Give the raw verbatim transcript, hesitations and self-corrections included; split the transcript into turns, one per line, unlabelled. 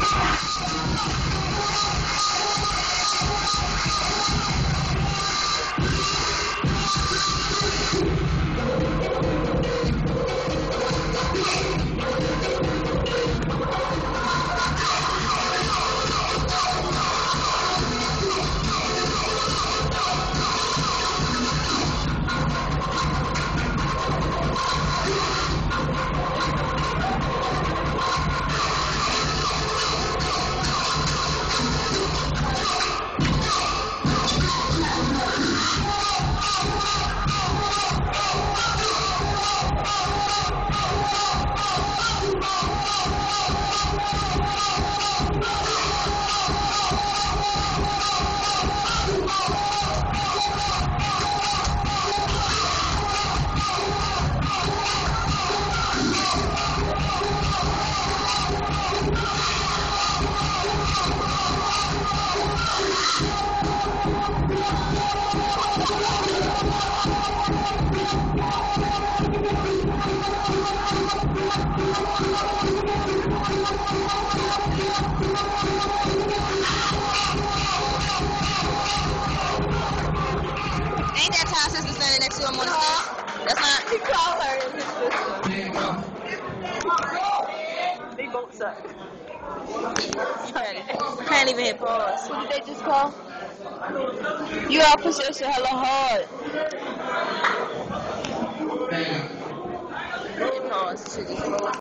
Ain't that Ty's sister standing next to him on the stage? That's not.
He called her his sister. They both suck.
Can't even hit pause.
What did they just call? You all possession hella hard.
Hit pause. Shit just rolled.